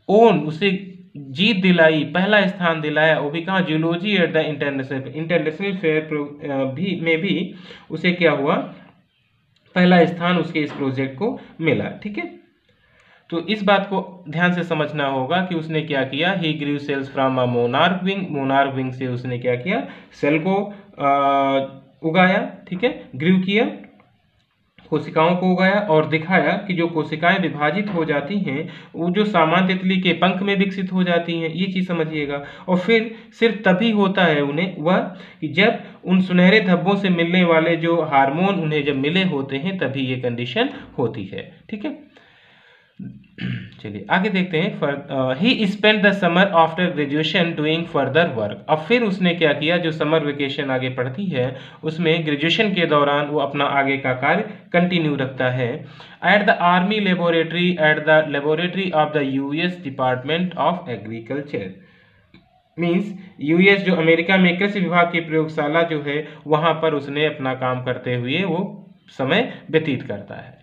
ओन उसे जीत दिलाई, पहला स्थान दिलाया, वो भी कहाँ, zoology at the international fair भी में भी उसे क्या हुआ, पहला स्थान उसके इस प्रोजेक्ट को मिला। ठीक है, तो इस बात को ध्यान से समझना होगा कि उसने क्या किया, he grew cells from a monarch wing से उसने क्या किया, सेल को उगाया। ठीक है, ग्रीव किया, कोशिकाओं को उगाया और दिखाया कि जो कोशिकाएं विभाजित हो जाती हैं वो जो सामान्य तितली के पंख में विकसित हो जाती हैं, ये चीज समझिएगा। और फिर सिर्फ तभी होता है उन्हें वह कि जब उन सुनहरे धब्बों से मिलने वाले जो हार्मोन उन्हें जब मिले होते हैं तभी ये कंडीशन होती है। ठीक है, चलिए आगे देखते हैं। He spend the summer after graduation doing further work. अब फिर उसने क्या किया, जो समर वेकेशन आगे पढ़ती है उसमें ग्रेजुएशन के दौरान वो अपना आगे का कार्य कंटिन्यू रखता है। At the army laboratory at the laboratory of the US department of agriculture, means US जो अमेरिका में कृषि विभाग की प्रयोगशाला जो है वहां पर उसने अपना काम करते हुए वो समय व्यतीत करता है।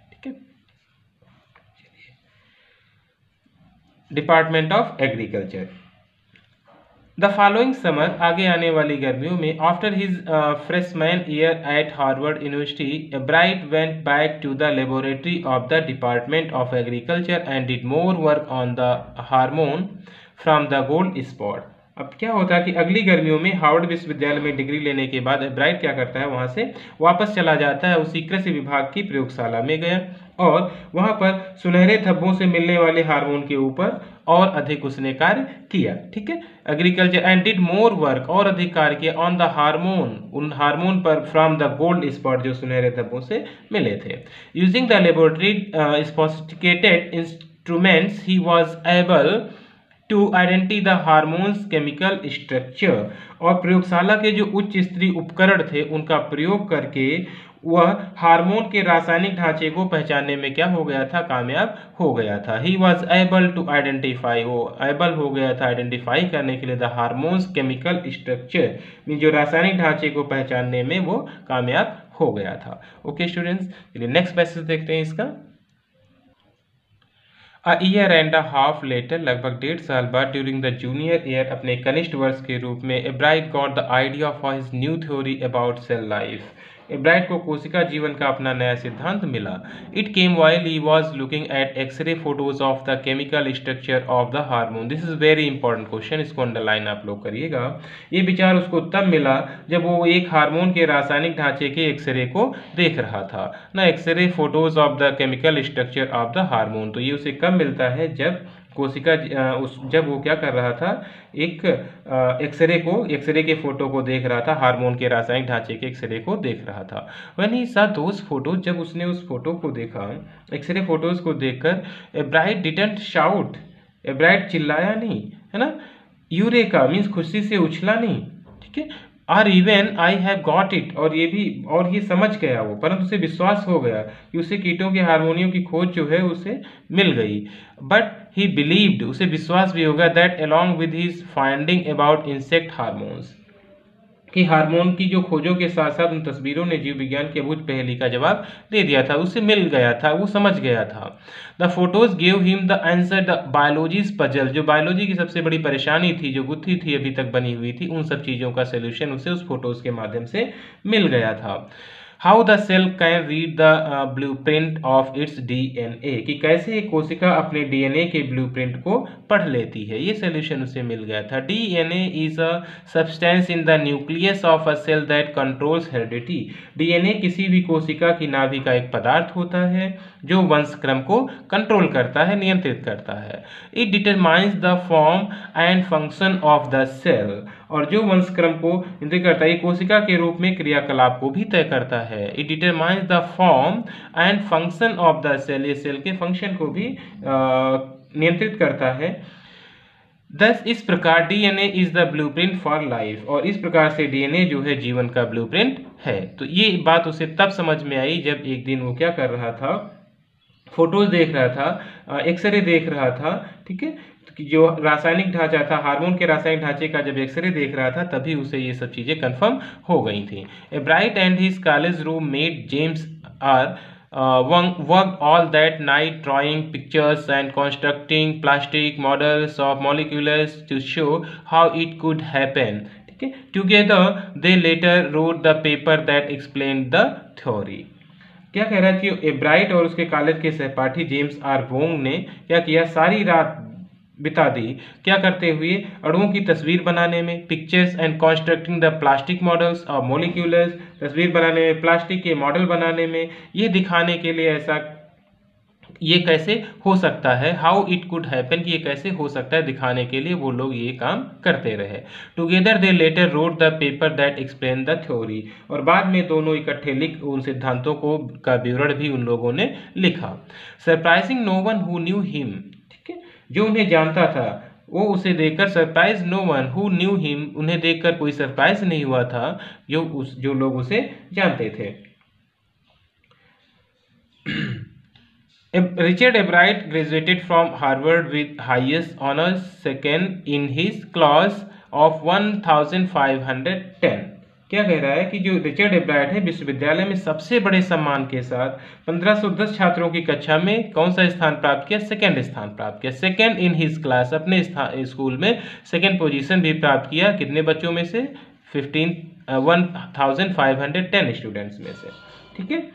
Department of agriculture. The following summer, आगे आने वाली गर्मियों में, after his freshman year at Harvard University, Bright went back to the laboratory of the department of agriculture and did more work on the hormone from the gold spot. अब क्या होता है कि अगली गर्मियों में हार्वर्ड विश्वविद्यालय में डिग्री लेने के बाद ब्राइट क्या करता है, वहां से वापस चला जाता है, उसी कृषि विभाग की प्रयोगशाला में गया और वहां पर सुनहरे धब्बों से मिलने वाले हार्मोन के ऊपर और अधिक उसने कार्य किया। ठीक है, agriculture and did more work, और अधिक कार्य किया ऑन द हार्मोन, उन हार्मोन पर फ्रॉम द गोल्ड स्पॉट जो सुनहरे धब्बों से मिले थे। Using the laboratory sophisticated instruments he was able to identify the hormone's chemical structure, और प्रयोगशाला के जो उच्च स्तरीय उपकरण थे उनका प्रयोग करके वह हार्मोन के रासायनिक ढांचे को पहचानने में क्या हो गया था, कामयाब हो गया था। He was able to identify, वो एबल हो गया था आइडेंटिफाई करने के लिए द हार्मोन्स केमिकल स्ट्रक्चर, जो रासायनिक ढांचे को पहचानने में वो कामयाब हो गया था। ओके स्टूडेंट्स, चलिए नेक्स्ट पैसेज देखते हैं इसका। A year and a half later, लगभग 1.5 साल बाद, ड्यूरिंग द जूनियर ईयर, अपने कनिष्ठ वर्ष के रूप में, Ebright got the idea for his new theory about cell life. Ebright को कोशिका जीवन का अपना नया सिद्धांत मिला। It came while he was looking at x ray photos of the chemical structure of the hormone. This is very important question, इसको underline आप लोग करिएगा। ये विचार उसको तब मिला जब वो एक हार्मोन के रासायनिक ढांचे के एक्सरे को देख रहा था ना, x ray photos of the chemical structure of the hormone. तो ये उसे कब मिलता है, जब कोशिका जब वो क्या कर रहा था, एक एक्सरे के फोटो को देख रहा था, हार्मोन के रासायनिक ढांचे के एक्सरे को देख रहा था। When he saw those photos, जब उसने उस फोटो को देखा, एक्सरे फोटोज को देखकर, एब्राइट डिडंट शाउट, एब्राइट चिल्लाया नहीं, है ना, यूरेका मीन्स खुशी से उछला नहीं, ठीक है, और even I have got it, और ये समझ गया वो, परंतु उसे विश्वास हो गया कि उसे कीटों के हार्मोनियों की खोज जो है उसे मिल गई। बट ही बिलीव्ड, उसे विश्वास भी होगा, that along with his finding about insect hormones, कि हार्मोन की जो खोजों के साथ साथ उन तस्वीरों ने जीव विज्ञान की अभूत पहेली का जवाब दे दिया था, उसे मिल गया था, वो समझ गया था। The photos give him the answer the biology's puzzle, जो बायोलॉजी की सबसे बड़ी परेशानी थी, जो गुत्थी थी अभी तक बनी हुई थी, उन सब चीज़ों का सोल्यूशन उसे उस फोटोज के माध्यम से मिल गया था। How the cell can read the blueprint of its DNA, कि कैसे एक कोशिका अपने डीएनए के ब्लूप्रिंट को पढ़ लेती है, ये सोल्यूशन उसे मिल गया था। DNA is a substance in the nucleus of a cell that controls heredity, DNA किसी भी कोशिका की नाभि का एक पदार्थ होता है जो वंशक्रम को कंट्रोल करता है, नियंत्रित करता है। It determines the form and function of the cell, और जो वंशक्रम को नियंत्रित करता है, कोशिका के रूप में क्रियाकलाप को भी तय करता है। It determines the form and function of the cell, ये सेल के फंक्शन को भी नियंत्रित करता है। दस इस प्रकार DNA is the blueprint for life, और इस प्रकार से डीएनए जो है जीवन का ब्लूप्रिंट है। तो ये बात उसे तब समझ में आई जब एक दिन वो क्या कर रहा था, फोटोज देख रहा था, एक्सरे देख रहा था, ठीक है, जो रासायनिक ढांचा था, हार्मोन के रासायनिक ढांचे का जब एक्सरे देख रहा था तभी उसे ये सब चीजें कंफर्म हो गई थी। Ebright and his college roommate James R worked all that night drawing pictures and constructing plastic models of molecules to show how it could happen. ठीक है, together they later wrote the paper that explained the theory. क्या कह रहा है कि एब्राइट और उसके college के सहपाठी जेम्स आर बोंग ने क्या किया, सारी रात बिता दी क्या करते हुए, अणुओं की तस्वीर बनाने में, pictures and constructing the plastic models of molecules, तस्वीर बनाने में, प्लास्टिक के मॉडल बनाने में, ये दिखाने के लिए ऐसा ये कैसे हो सकता है, हाउ इट कुड हैपन, कि ये कैसे हो सकता है, दिखाने के लिए वो लोग ये काम करते रहे. Together they later wrote the paper that explain the theory, और बाद में दोनों इकट्ठे लिख उन सिद्धांतों को का विवरण भी उन लोगों ने लिखा. Surprising no one who knew him, ठीक है, जो उन्हें जानता था वो उसे देखकर, surprise no one who knew him, उन्हें देखकर कोई सरप्राइज नहीं हुआ था जो लोग उसे जानते थे. Richard Ebright graduated from Harvard with highest honors, second in his class of 1510. क्या कह रहा है कि जो रिचर्ड एब्राइट है विश्वविद्यालय में सबसे बड़े सम्मान के साथ 1510 छात्रों की कक्षा में कौन सा स्थान प्राप्त किया, सेकंड स्थान प्राप्त किया. सेकंड इन हिज क्लास, अपने स्कूल में सेकंड पोजीशन भी प्राप्त किया. कितने बच्चों में से, 1510 स्टूडेंट्स में से. ठीक है,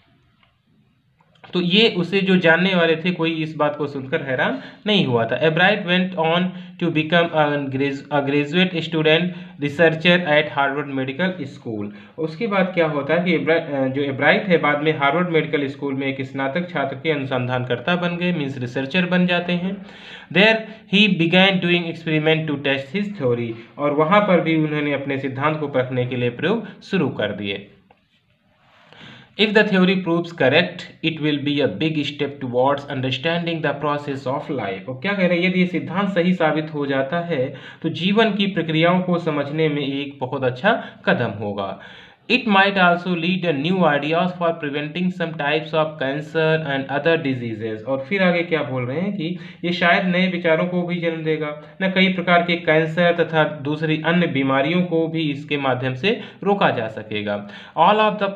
तो ये उसे जो जानने वाले थे कोई इस बात को सुनकर हैरान नहीं हुआ था. Ebright went on to become a graduate student researcher at Harvard Medical School. उसके बाद क्या होता है कि जो एब्राइट है बाद में हार्वर्ड मेडिकल स्कूल में एक स्नातक छात्र के अनुसंधानकर्ता बन गए, मीन्स रिसर्चर बन जाते हैं. There he began doing experiment to test his theory, और वहाँ पर भी उन्होंने अपने सिद्धांत को परखने के लिए प्रयोग शुरू कर दिए. If the theory proves correct, it will be a big step towards understanding the process of life. और क्या कह रहे हैं, यदि ये सिद्धांत सही साबित हो जाता है तो जीवन की प्रक्रियाओं को समझने में एक बहुत अच्छा कदम होगा. It might also lead to new ideas for preventing some types of cancer and other diseases. और फिर आगे क्या बोल रहे हैं कि ये शायद नए विचारों को भी जन्म देगा, न कई प्रकार के कैंसर तथा दूसरी अन्य बीमारियों को भी इसके माध्यम से रोका जा सकेगा. All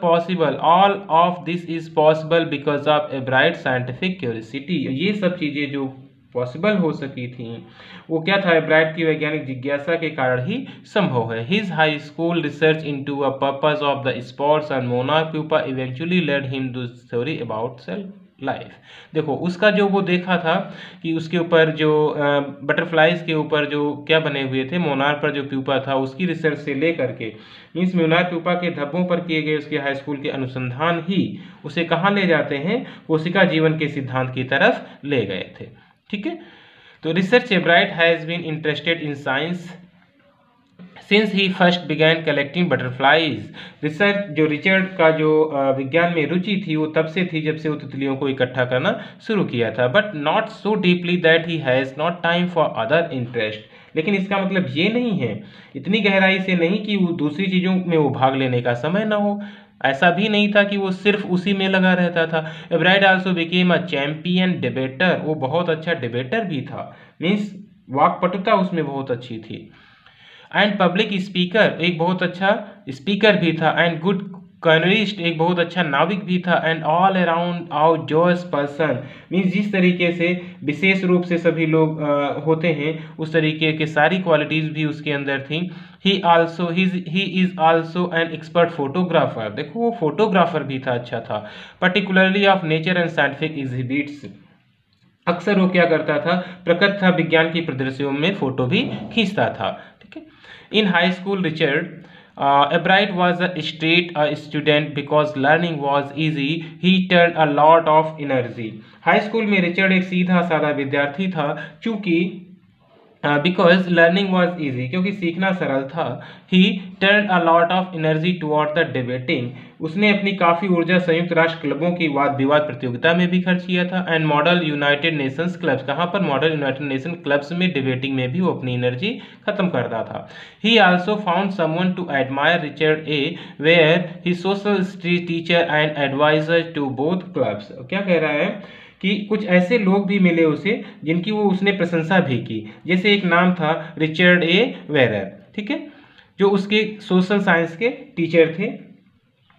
of this is possible because of a bright scientific curiosity. ये सब चीज़ें जो पॉसिबल हो सकी थी वो क्या था, एब्राइट की वैज्ञानिक जिज्ञासा के कारण ही संभव है. His high school research into a purpose of the sports and monarch pupa eventually led him to theory about self life. देखो उसका जो वो देखा था कि उसके ऊपर जो बटरफ्लाइज के ऊपर जो क्या बने हुए थे, मोनार्क पर जो प्यूपा था, उसकी रिसर्च से ले करके मीन्स मोनार्क प्यूपा के धब्बों पर किए गए उसके हाई स्कूल के अनुसंधान ही उसे कहाँ ले जाते हैं, कोशिका जीवन के सिद्धांत की तरफ ले गए थे. ठीक है, तो research Ebright has been interested in science since he first began collecting butterflies. Research जो रिचर्ड का जो विज्ञान में रुचि थी वो तब से थी जब से वो तितलियों को इकट्ठा करना शुरू किया था. But not so deeply that he has not time for other interest. लेकिन इसका मतलब ये नहीं है, इतनी गहराई से नहीं कि वो दूसरी चीज़ों में वो भाग लेने का समय ना हो. ऐसा भी नहीं था कि वो सिर्फ उसी में लगा रहता था. Ebright also became a champion debater. वो बहुत अच्छा डिबेटर भी था, मीन्स वाक्पटुता उसमें बहुत अच्छी थी. एंड पब्लिक स्पीकर, एक बहुत अच्छा स्पीकर भी था. एंड गुड कैनोइस्ट, एक बहुत अच्छा नाविक भी था. And all around outdoors person, मीन्स जिस तरीके से विशेष रूप से सभी लोग होते हैं उस तरीके के सारी क्वालिटीज़ भी उसके अंदर थी. He is also an expert photographer. देखो वो फोटोग्राफर भी था, अच्छा था. Particularly of nature and scientific exhibits. अक्सर वो क्या करता था, प्रकृति तथा विज्ञान की प्रदर्शनियों में फोटो भी खींचता था. ठीक है, in high school Richard Ebright was a straight student because learning was easy. He turned a lot of energy. High school में रिचर्ड एक सीधा साधा विद्यार्थी था क्योंकि बिकॉज लर्निंग वॉज ईजी, क्योंकि सीखना सरल था. He turn a lot of energy toward the debating. उसने अपनी काफ़ी ऊर्जा संयुक्त राष्ट्र क्लबों की वाद विवाद प्रतियोगिता में भी खर्च किया था. And model United Nations clubs, कहाँ पर, मॉडल यूनाइटेड नेशन क्लब्स में डिबेटिंग में भी वो अपनी एनर्जी खत्म करता था. He also found someone to admire Richard a Weir he social teacher and adviser to both clubs. क्या कह रहा है कि कुछ ऐसे लोग भी मिले उसे जिनकी वो उसने प्रशंसा भी की. जैसे एक नाम था रिचर्ड ए वेरर, ठीक है, जो उसके सोशल साइंस के टीचर थे.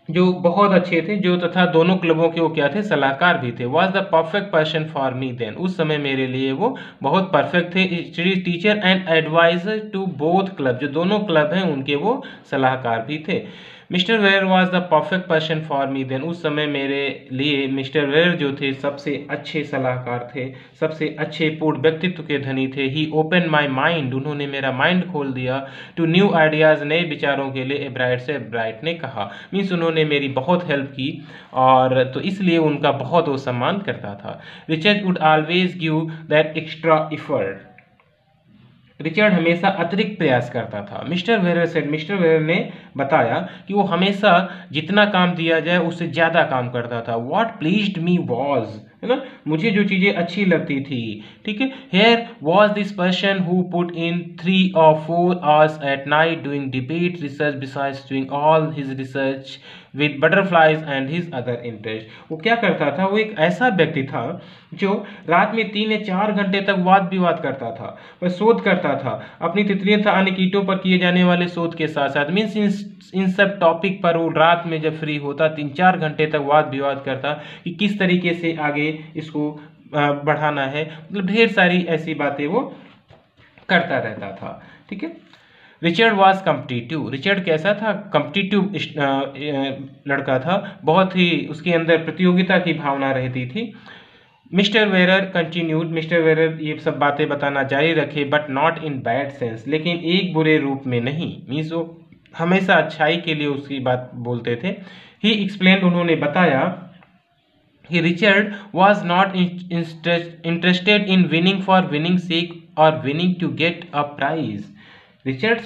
जो बहुत अच्छे थे, जो तथा दोनों क्लबों के वो क्या थे, सलाहकार भी थे। Was the perfect person for me then, उस समय मेरे लिए वो बहुत परफेक्ट थे। Teacher and adviser to both club, जो दोनों क्लब हैं उनके वो सलाहकार भी थे। Mr Weir was the perfect person for me then, उस समय मेरे लिए मिस्टर वेयर जो थे सबसे अच्छे सलाहकार थे, सबसे अच्छे पूर्ण व्यक्तित्व के धनी थे। ही ओपन माई माइंड, उन्होंने मेरा माइंड खोल दिया। टू न्यू आइडियाज़, नए विचारों के लिए। एब्राइट से एब्राइट ने कहा, मीन्स उन्होंने मेरी बहुत हेल्प की और तो इसलिए उनका बहुत वो सम्मान करता था। Richard would always give that extra effort, Richard हमेशा अतिरिक्त प्रयास करता था। Mr Weir said, Mr Weir ने बताया कि वो हमेशा जितना काम दिया जाए उससे ज़्यादा काम करता था। वॉट प्लीज्ड मी वॉज, है ना, मुझे जो चीज़ें अच्छी लगती थी, ठीक है। Here was this person who put in 3 or 4 hours at night doing debate research besides doing all his research with butterflies and his other interest. वो क्या करता था, वो एक ऐसा व्यक्ति था जो रात में 3 या 4 घंटे तक वाद विवाद करता था, वह शोध करता था अपनी तितलियों तथा अन्य कीटों पर किए जाने वाले शोध के साथ साथ। मीन्स इन सब टॉपिक पर वो रात में जब फ्री होता 3-4 घंटे तक वाद विवाद करता कि किस तरीके से आगे इसको बढ़ाना है, मतलब ढेर सारी ऐसी बातें वो करता रहता था, ठीक है। रिचर्ड वॉज कम्पिटिटिव, रिचर्ड कैसा था, कम्पिटिटिव लड़का था, बहुत ही उसके अंदर प्रतियोगिता की भावना रहती थी। Mr Weir continued, Mr Weir ये सब बातें बताना जारी रखे, but not in bad sense, लेकिन एक बुरे रूप में नहीं। मीन्स वो हमेशा अच्छाई के लिए उसकी बात बोलते थे। ही एक्सप्लेन, उन्होंने बताया कि Richard was not interested in winning for winning sake और winning to get a prize. Richard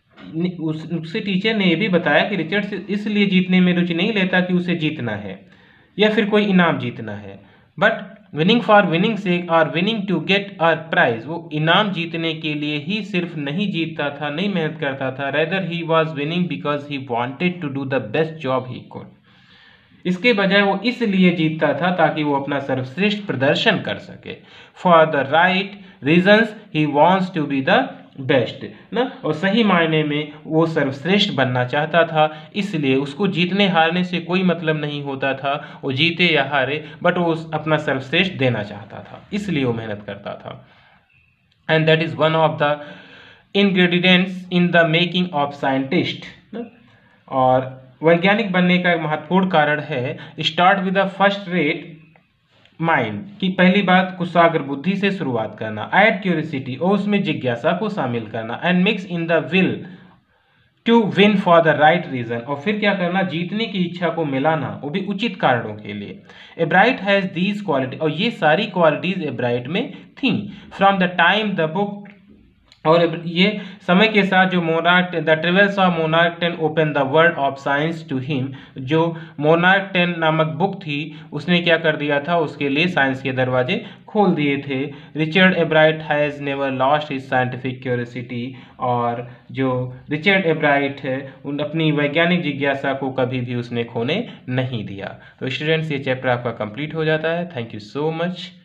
उससे टीचर ने यह भी बताया कि रिचर्ड इसलिए जीतने में रुचि नहीं लेता कि उसे जीतना है या फिर कोई इनाम जीतना है, but winning for winning sake और winning to get a prize, वो इनाम जीतने के लिए ही सिर्फ नहीं जीतता था, नहीं मेहनत करता था। Rather he was winning because he wanted to do the best job he could, इसके बजाय वो इसलिए जीतता था ताकि वो अपना सर्वश्रेष्ठ प्रदर्शन कर सके। For the right reasons he wants to be the best ना, और सही मायने में वो सर्वश्रेष्ठ बनना चाहता था, इसलिए उसको जीतने हारने से कोई मतलब नहीं होता था, वो जीते या हारे, बट वो अपना सर्वश्रेष्ठ देना चाहता था, इसलिए वो मेहनत करता था। And that is one of the ingredients in the making of scientist, और वैज्ञानिक बनने का एक महत्वपूर्ण कारण है। Start with the first rate mind, की पहली बात कुशाग्र बुद्धि से शुरुआत करना। ऐड क्यूरियोसिटी, और उसमें जिज्ञासा को शामिल करना। And mix in the will to win for the right reason, और फिर क्या करना, जीतने की इच्छा को मिलाना, वो भी उचित कारणों के लिए। एब्राइट हैज दीज क्वालिटी, और ये सारी क्वालिटीज एब्राइट में थी। From the time the book, और ये समय के साथ जो monarch the travels of monarch ten open the world of science to him, जो मोनार्क 10 नामक बुक थी उसने क्या कर दिया था, उसके लिए साइंस के दरवाजे खोल दिए थे। Richard Ebright has never lost his scientific curiosity, और जो रिचर्ड एब्राइट है उन अपनी वैज्ञानिक जिज्ञासा को कभी भी उसने खोने नहीं दिया। तो स्टूडेंट्स, ये चैप्टर आपका कंप्लीट हो जाता है। Thank you so much.